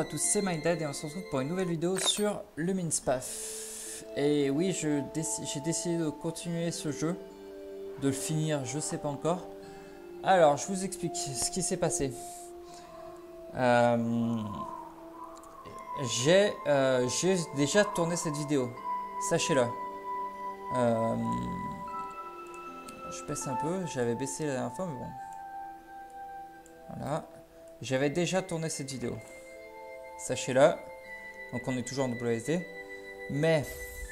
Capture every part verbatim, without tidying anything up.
à tous, c'est MindDead et on se retrouve pour une nouvelle vidéo sur le Minspaf. Et oui, j'ai déc décidé de continuer ce jeu, de le finir, je sais pas encore. Alors, je vous explique ce qui s'est passé. Euh, j'ai euh, déjà tourné cette vidéo, sachez-le. Euh, je baisse un peu, j'avais baissé la dernière fois, mais bon. Voilà. J'avais déjà tourné cette vidéo. Sachez-le. Donc on est toujours en W S D. Mais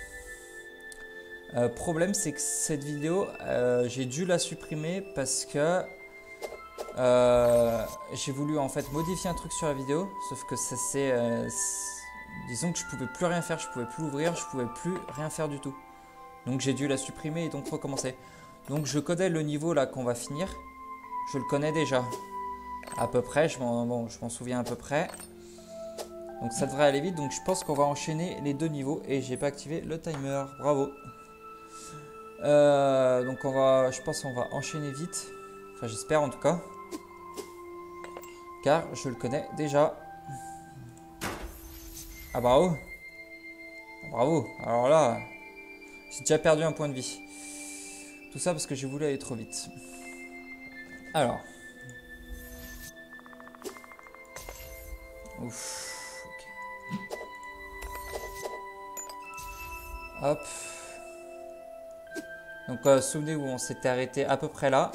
euh, problème c'est que cette vidéo euh, j'ai dû la supprimer parce que euh, j'ai voulu en fait modifier un truc sur la vidéo. Sauf que ça c'est euh, disons que je pouvais plus rien faire, je pouvais plus l'ouvrir, je pouvais plus rien faire du tout. Donc j'ai dû la supprimer et donc recommencer. Donc je connais le niveau là qu'on va finir. Je le connais déjà. À peu près, je m'en bon, je m'en souviens à peu près. Donc ça devrait aller vite, donc je pense qu'on va enchaîner les deux niveaux et j'ai pas activé le timer, bravo. Euh, donc on va, je pense qu'on va enchaîner vite, enfin j'espère en tout cas, car je le connais déjà. Ah bravo, ah, bravo, alors là, j'ai déjà perdu un point de vie. Tout ça parce que j'ai voulu aller trop vite. Alors. Ouf. Hop. Donc euh, souvenez-vous, on s'était arrêté à peu près là.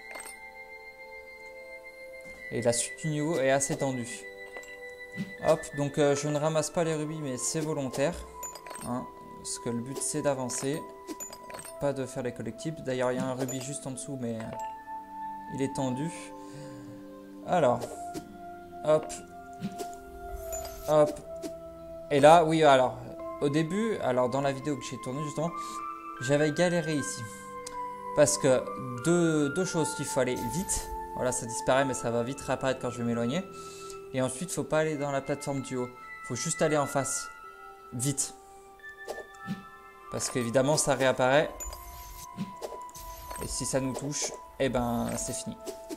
Et la suite du niveau est assez tendue. Hop, donc euh, je ne ramasse pas les rubis, mais c'est volontaire. Hein, parce que le but c'est d'avancer. Pas de faire les collectibles. D'ailleurs, il y a un rubis juste en dessous, mais euh, il est tendu. Alors. Hop. Hop. Et là, oui, alors. Au début, alors dans la vidéo que j'ai tournée justement, j'avais galéré ici. Parce que deux, deux choses, il faut aller vite. Voilà, ça disparaît, mais ça va vite réapparaître quand je vais m'éloigner. Et ensuite, il ne faut pas aller dans la plateforme du haut. Il faut juste aller en face. Vite. Parce qu'évidemment, ça réapparaît. Et si ça nous touche, eh ben, c'est fini.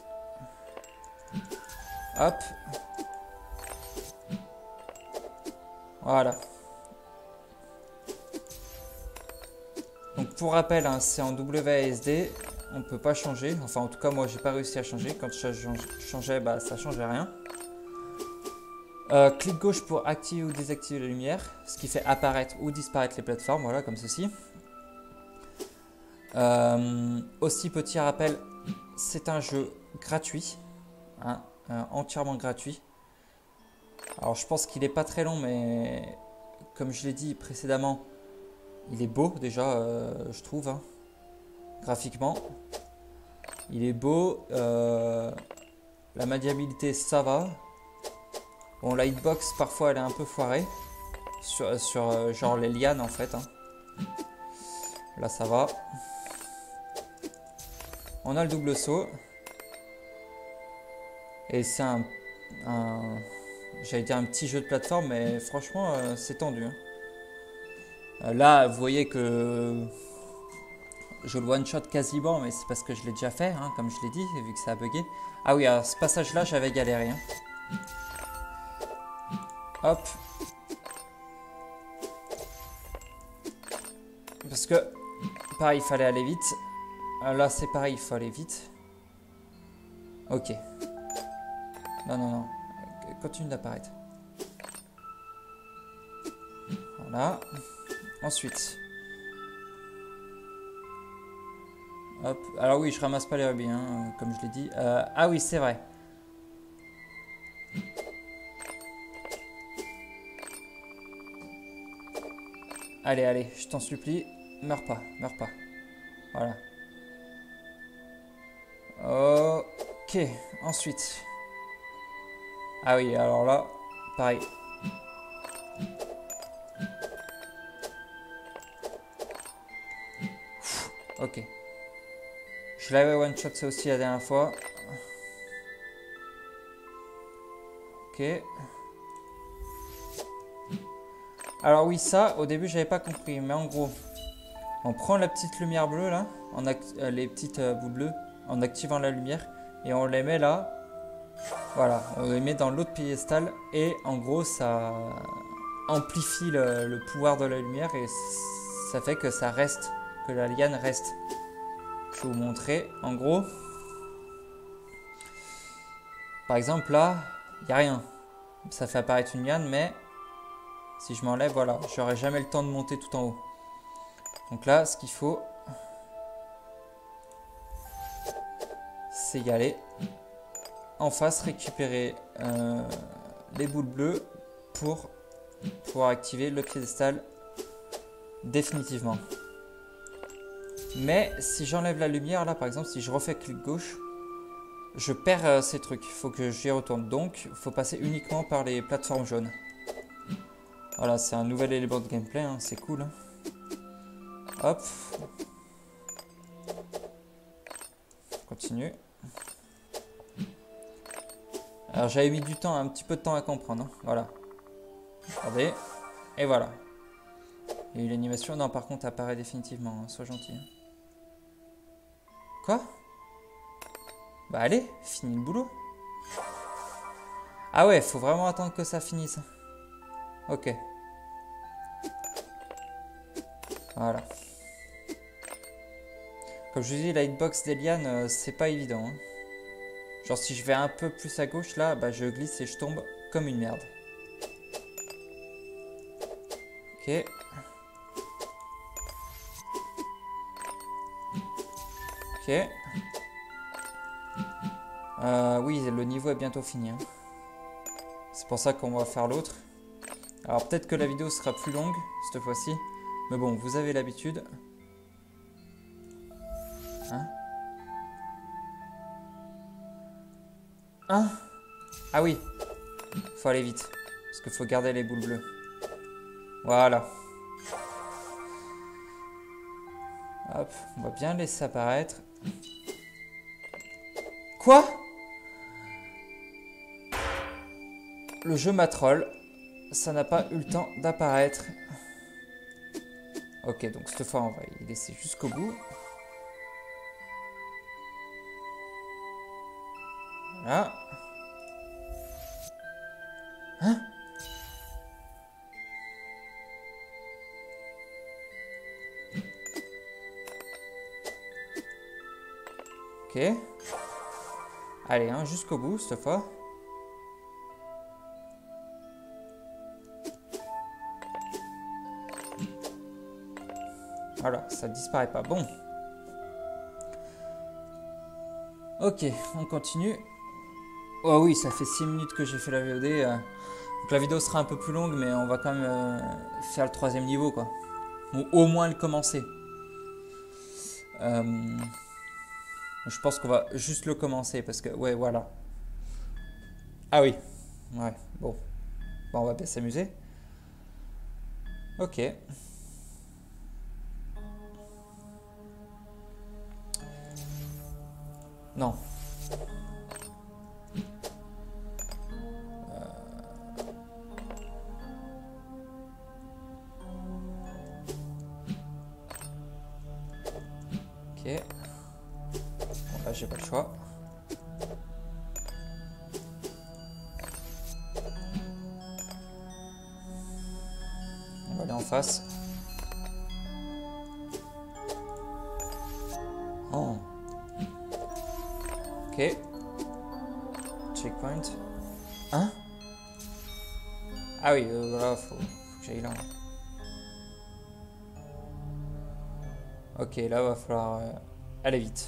Hop. Voilà. Donc pour rappel, hein, c'est en W A S D, on ne peut pas changer. Enfin en tout cas moi j'ai pas réussi à changer. Quand je changeais, bah, ça ne changeait rien. Euh, clic gauche pour activer ou désactiver la lumière, ce qui fait apparaître ou disparaître les plateformes, voilà comme ceci. Euh, aussi petit rappel, c'est un jeu gratuit, hein, euh, entièrement gratuit. Alors je pense qu'il n'est pas très long, mais comme je l'ai dit précédemment, il est beau déjà, euh, je trouve, hein, graphiquement. Il est beau. Euh, la maniabilité, ça va. Bon, la hitbox, parfois, elle est un peu foirée. Sur, sur euh, genre les lianes, en fait. Hein. Là, ça va. On a le double saut. Et c'est un... un j'allais dire un petit jeu de plateforme, mais franchement, euh, c'est tendu. Hein. Là, vous voyez que je le one-shot quasiment, mais c'est parce que je l'ai déjà fait, hein, comme je l'ai dit, vu que ça a bugué. Ah oui, alors ce passage-là, j'avais galéré. Hein. Hop. Parce que, pareil, il fallait aller vite. Là, c'est pareil, il faut aller vite. Ok. Non, non, non. Continue d'apparaître. Voilà. Ensuite. Hop. Alors oui, je ramasse pas les rubis, hein, comme je l'ai dit. Euh, ah oui, c'est vrai. Allez, allez, je t'en supplie. Meurs pas, meurs pas. Voilà. Ok, ensuite. Ah oui, alors là, pareil. Ok. Je l'avais one shot ça aussi la dernière fois. Ok. Alors oui, ça, au début, j'avais pas compris. Mais en gros, on prend la petite lumière bleue là, en euh, les petites euh, boules bleues, en activant la lumière, et on les met là. Voilà, on les met dans l'autre piédestal et en gros ça amplifie le, le pouvoir de la lumière et ça fait que ça reste, que la liane reste. Je vais vous montrer. En gros, par exemple là, il n'y a rien. Ça fait apparaître une liane, mais si je m'enlève, voilà, j'aurai jamais le temps de monter tout en haut. Donc là, ce qu'il faut, c'est y aller. En face, récupérer euh, les boules bleues pour pouvoir activer le piédestal définitivement. Mais si j'enlève la lumière, là par exemple, si je refais clic gauche, je perds euh, ces trucs. Il faut que j'y retourne. Donc, il faut passer uniquement par les plateformes jaunes. Voilà, c'est un nouvel élément de gameplay, hein, c'est cool. Hein. Hop. Continue. Alors j'avais mis du temps, un petit peu de temps à comprendre. Hein. Voilà. Regardez. Et voilà. Il y a eu l'animation. Non, par contre, apparaît définitivement. Hein. Sois gentil. Quoi? Bah allez, finis le boulot. Ah ouais, faut vraiment attendre que ça finisse. Ok. Voilà. Comme je vous dis, la hitbox des lianes, euh, c'est pas évident. Hein. Genre si je vais un peu plus à gauche là, bah je glisse et je tombe comme une merde. Ok. Ok. Euh, oui, le niveau est bientôt fini. Hein. C'est pour ça qu'on va faire l'autre. Alors peut-être que la vidéo sera plus longue cette fois-ci. Mais bon, vous avez l'habitude. Hein? Hein? Ah oui. Faut aller vite. Parce qu'il faut garder les boules bleues. Voilà. Hop, on va bien laisser apparaître. Quoi? Le jeu m'a troll. Ça n'a pas eu le temps d'apparaître. Ok, donc cette fois, on va y laisser jusqu'au bout. Voilà. Hein? Ok. Allez, hein, jusqu'au bout cette fois. Voilà, ça disparaît pas. Bon. Ok, on continue. Oh oui, ça fait six minutes que j'ai fait la V O D. Euh, donc la vidéo sera un peu plus longue, mais on va quand même euh, faire le troisième niveau, quoi. Ou au moins le commencer. Euh, je pense qu'on va juste le commencer, parce que, ouais, voilà. Ah oui, ouais, bon. Bon, on va bien s'amuser. Ok. Non. Ok. Bon, là, j'ai pas le choix. On va aller en face. Oh. Ok. Checkpoint. Hein? Ah oui, euh, voilà, faut, faut que j'aille là. Ok, là, va falloir euh, aller vite.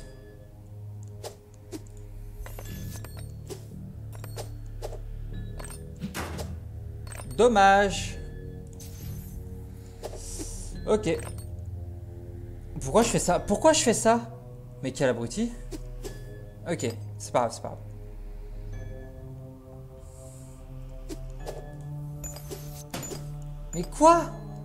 Dommage. Ok. Pourquoi je fais ça? Pourquoi je fais ça? Mais quel abruti. Ok, c'est pas grave, c'est pas grave. Mais quoi?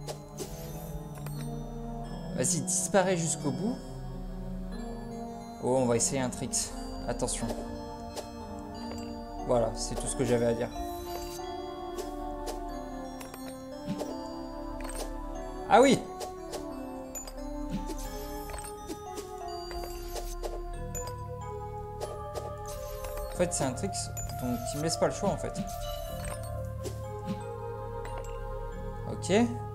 Vas-y, disparaît jusqu'au bout. Oh, on va essayer un trick. Attention. Voilà, c'est tout ce que j'avais à dire. Ah oui! En fait, c'est un trick Donc il me laisse pas le choix en fait. Ok.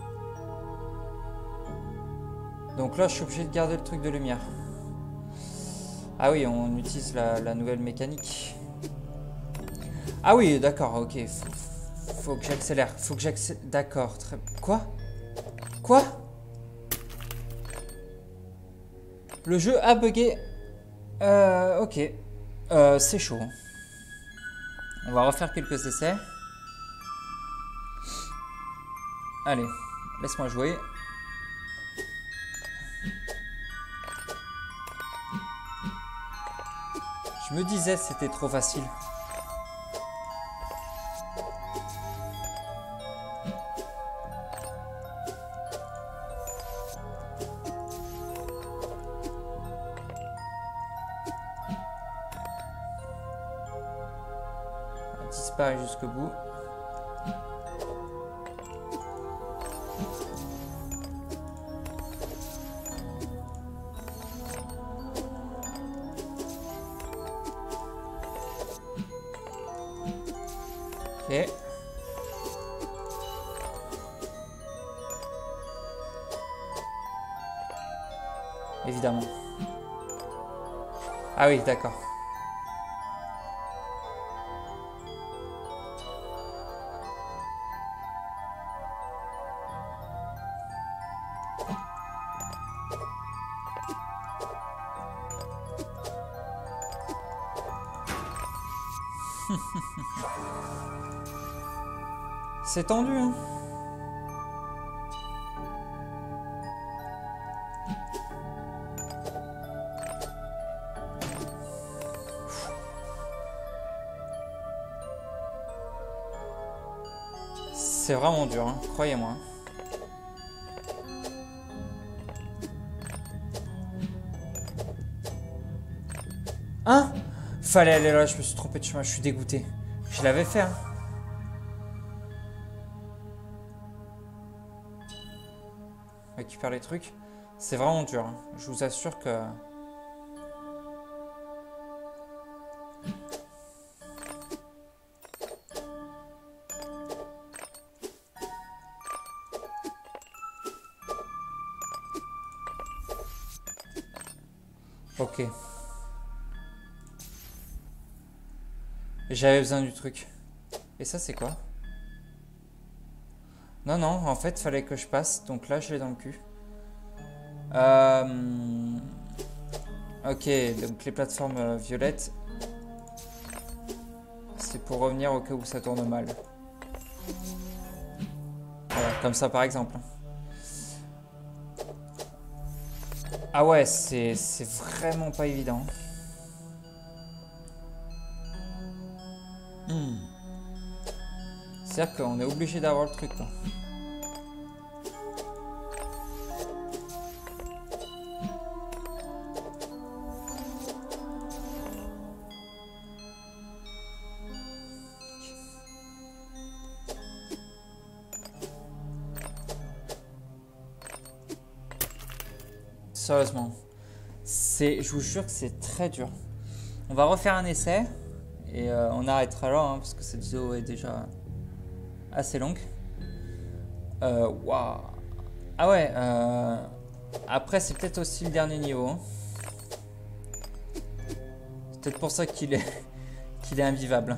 Donc là je suis obligé de garder le truc de lumière. Ah oui, on utilise la, la nouvelle mécanique. Ah oui, d'accord, ok. Faut, faut que j'accélère. Faut que j'accélère. D'accord, très... Quoi? Quoi? Le jeu a bugué. Euh, ok. Euh, c'est chaud. On va refaire quelques essais. Allez, laisse-moi jouer. Je me disais c'était trop facile. On disparaît jusqu'au bout. Ok. Évidemment. Ah oui, d'accord. C'est tendu, hein. C'est vraiment dur, hein, croyez-moi. Hein? Fallait aller là, je me suis trompé de chemin, je suis dégoûté. Je l'avais fait, hein. Récupère les trucs. C'est vraiment dur, hein. Je vous assure que... Ok. J'avais besoin du truc. Et ça, c'est quoi? Non, non, en fait, fallait que je passe. Donc là, je l'ai dans le cul. Euh... Ok, donc les plateformes euh, violettes. C'est pour revenir au cas où ça tourne mal. Voilà, comme ça, par exemple. Ah ouais, c'est vraiment pas évident. Hmm. C'est-à-dire qu'on est obligé d'avoir le truc, quoi. Sérieusement, c'est, je vous jure que c'est très dur. On va refaire un essai et euh, on arrêtera là hein, parce que cette vidéo est déjà assez longue. Euh, waouh. Ah ouais. Euh, après, c'est peut-être aussi le dernier niveau. Hein. C'est peut-être pour ça qu'il est qu'il est invivable.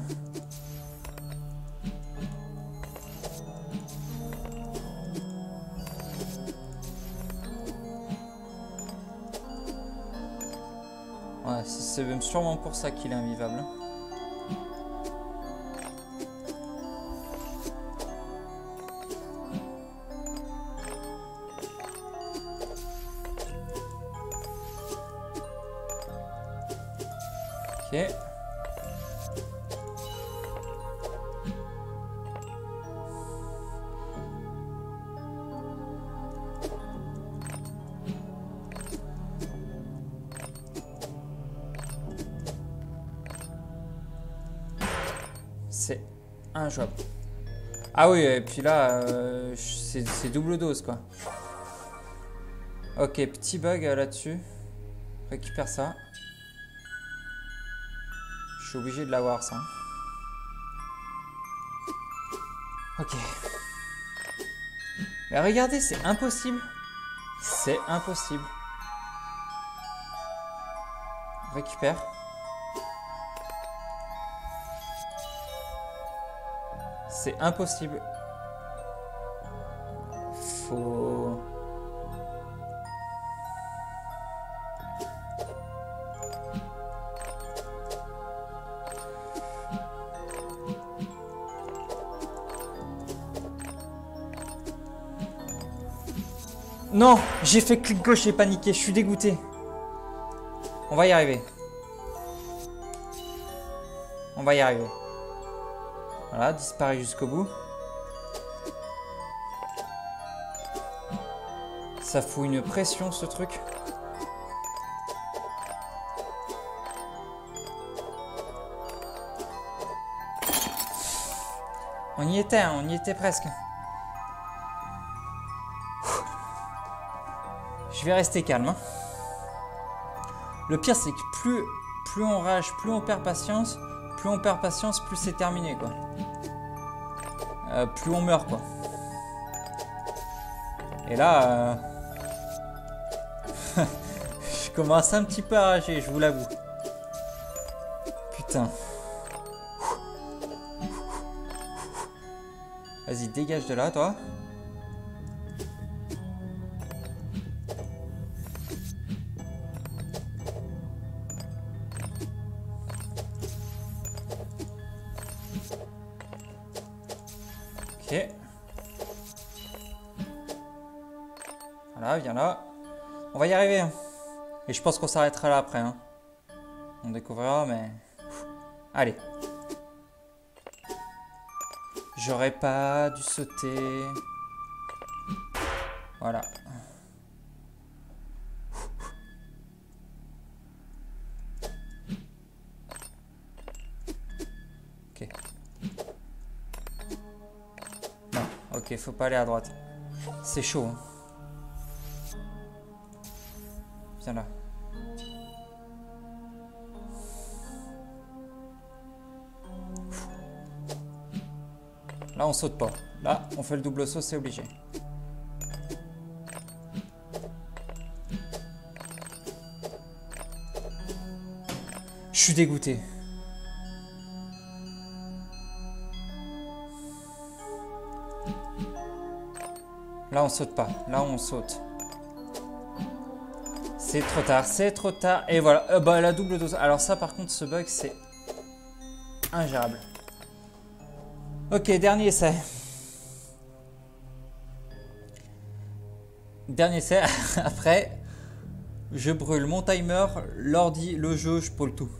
Ouais, c'est même sûrement pour ça qu'il est invivable. Ok. C'est injouable. Ah oui, et puis là, euh, c'est double dose quoi. Ok, petit bug euh, là-dessus. Récupère ça. Je suis obligé de l'avoir ça. Ok. Mais regardez, c'est impossible. C'est impossible. Récupère. C'est impossible. Faut... Non, j'ai fait clic gauche et paniqué, je suis dégoûté. On va y arriver. On va y arriver. Voilà, disparaît jusqu'au bout. Ça fout une pression ce truc. On y était, hein, on y était presque. Je vais rester calme. Hein. Le pire, c'est que plus, plus on rage, plus on perd patience. Plus on perd patience, plus c'est terminé, quoi. Euh, plus on meurt, quoi. Et là, euh... je commence un petit peu à rager, je vous l'avoue. Putain. Vas-y, dégage de là, toi. Ok. Voilà, viens là. On va y arriver. Hein. Et je pense qu'on s'arrêtera là après. Hein. On découvrira, mais... Allez. J'aurais pas dû sauter. Voilà. Ok. Non, ok, faut pas aller à droite. C'est chaud. Hein. Viens là. Là, on saute pas. Là, on fait le double saut, c'est obligé. Je suis dégoûté. Là, on saute pas. Là, on saute. C'est trop tard, c'est trop tard. Et voilà, euh, bah, la double dose. Alors ça, par contre, ce bug, c'est ingérable. Ok, dernier essai. Dernier essai. Après, je brûle mon timer, l'ordi, le jeu, je pôle tout.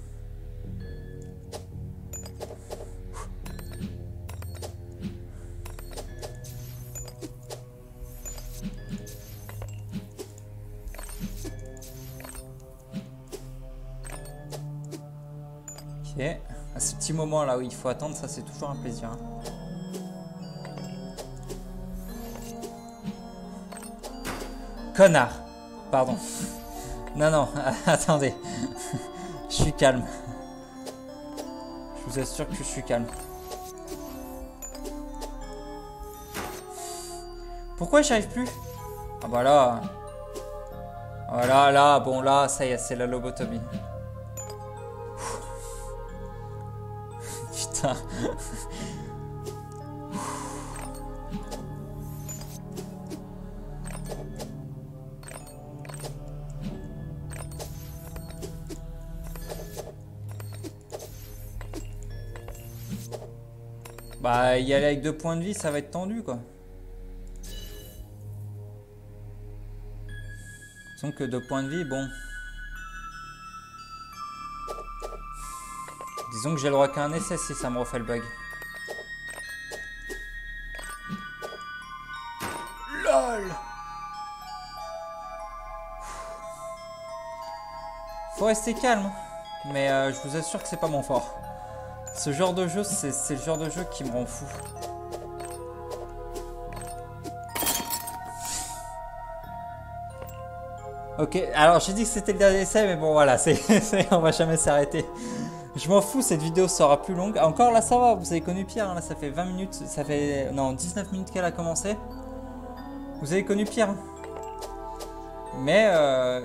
Ok. À ce petit moment là où il faut attendre, ça c'est toujours un plaisir. Hein. Connard. Pardon. Non, non, attendez. Je suis calme. Je vous assure que je suis calme. Pourquoi j'y arrive plus? Ah bah là. Voilà, là, bon là, ça y est, c'est la lobotomie. Putain. Bah, y aller avec deux points de vie, ça va être tendu, quoi. Disons que deux points de vie, bon. Disons que j'ai le droit qu'à un essai si ça me refait le bug. LOL. Faut rester calme. Mais euh, je vous assure que c'est pas mon fort. Ce genre de jeu, c'est le genre de jeu qui me rend fou. Ok, alors j'ai dit que c'était le dernier essai, mais bon voilà, c'est, on va jamais s'arrêter. Je m'en fous, cette vidéo sera plus longue. Encore là, ça va, vous avez connu pire. Hein, là, ça fait vingt minutes, ça fait. Non, dix-neuf minutes qu'elle a commencé. Vous avez connu pire. Hein. Mais. Euh...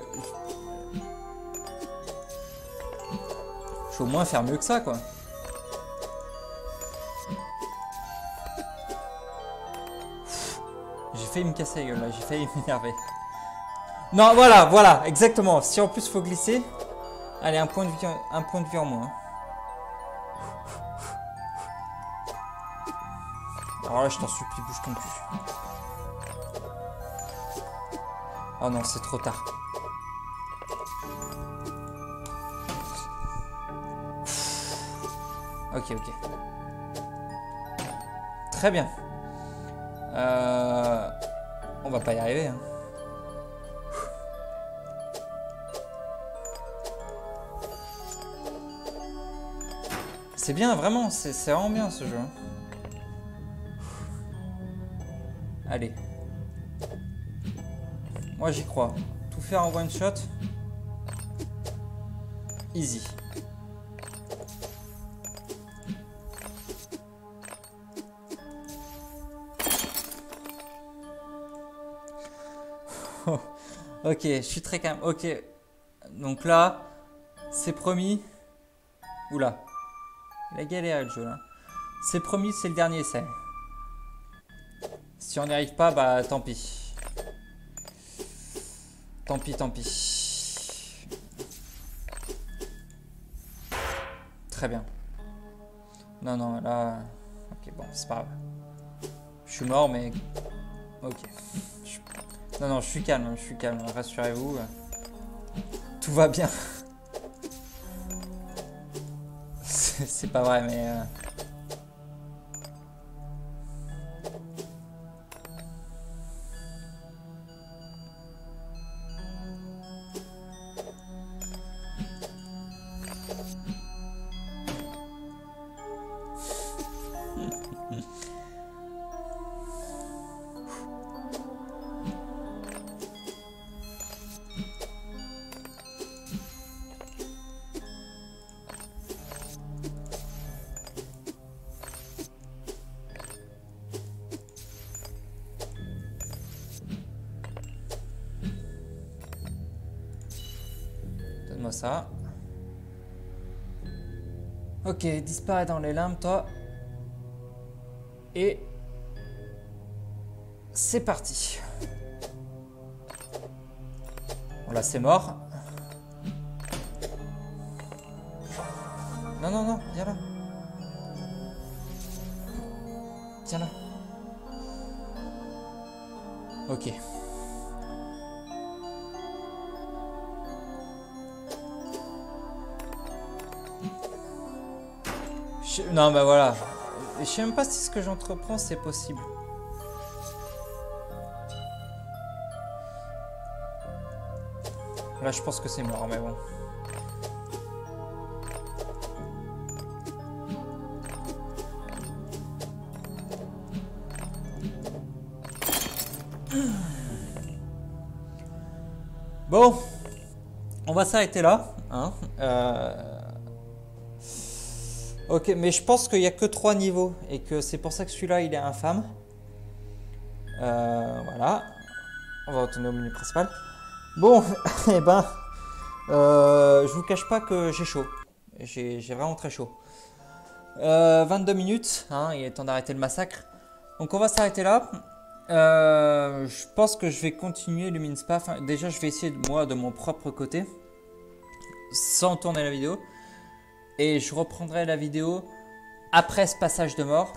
Je vais au moins faire mieux que ça, quoi. J'ai failli me casser la gueule là, j'ai failli m'énerver. Non, voilà, voilà, exactement. Si en plus faut glisser. Allez, un point de vue, un point de vue en moins. Alors là, je t'en supplie, bouge ton cul. Oh non, c'est trop tard. Ok, ok. Très bien. Euh, on va pas y arriver. Hein. C'est bien, vraiment. C'est vraiment bien ce jeu. Hein. Allez. Moi j'y crois. Tout faire en one shot. Easy. Ok, je suis très calme. Ok. Donc là, c'est promis. Oula. Il a galéré le jeu là. C'est promis, c'est le dernier essai. Si on n'y arrive pas, bah tant pis. Tant pis, tant pis. Très bien. Non, non, là... Ok, bon, c'est pas grave. Je suis mort, mais... Ok. Je... Non, non, je suis calme, je suis calme, rassurez-vous. Tout va bien. C'est pas vrai, mais... Euh... Donne-moi ça. Ok, disparaît dans les limbes, toi. Et... c'est parti. Bon, là, c'est mort. Non, non, non, viens là. Viens là. Ok. Je... Non, bah voilà. Je sais même pas si ce que j'entreprends, c'est possible. Là, je pense que c'est mort, mais bon. Bon, on va s'arrêter là. Hein. Euh... Ok, mais je pense qu'il n'y a que trois niveaux et que c'est pour ça que celui-là, il est infâme. Euh, voilà. On va retourner au menu principal. Bon, eh ben, euh, je vous cache pas que j'ai chaud. J'ai vraiment très chaud. Euh, vingt-deux minutes, hein, il est temps d'arrêter le massacre. Donc on va s'arrêter là. Euh, je pense que je vais continuer Luminspaf. Enfin, déjà, je vais essayer de, moi de mon propre côté, sans tourner la vidéo. Et je reprendrai la vidéo après ce passage de mort.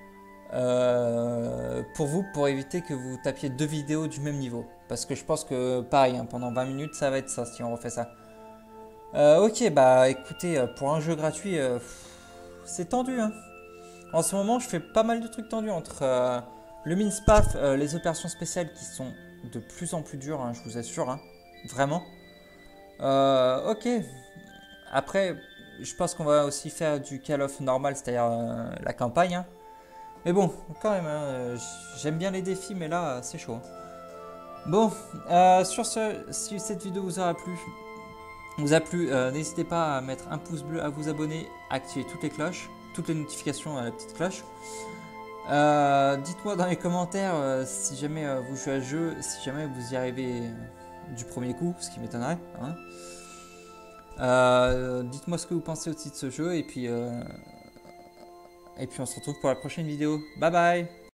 Euh, pour vous, pour éviter que vous tapiez deux vidéos du même niveau. Parce que je pense que pareil, hein, pendant vingt minutes, ça va être ça si on refait ça. Euh, ok, bah écoutez, pour un jeu gratuit, euh, c'est tendu. Hein. En ce moment, je fais pas mal de trucs tendus entre euh, le Minspaf, euh, les opérations spéciales qui sont de plus en plus dures, hein, je vous assure. Hein, vraiment. Euh, ok. Après, je pense qu'on va aussi faire du Call of normal, c'est-à-dire euh, la campagne. Hein. Mais bon, quand même, hein, j'aime bien les défis, mais là, c'est chaud. Bon, euh, sur ce, si cette vidéo vous aura plu, vous a plu, euh, n'hésitez pas à mettre un pouce bleu, à vous abonner, à activer toutes les cloches, toutes les notifications à la petite cloche. Euh, dites-moi dans les commentaires euh, si jamais euh, vous jouez à ce jeu, si jamais vous y arrivez du premier coup, ce qui m'étonnerait. Hein. Euh, dites-moi ce que vous pensez aussi de ce jeu et puis, euh, et puis on se retrouve pour la prochaine vidéo. Bye bye!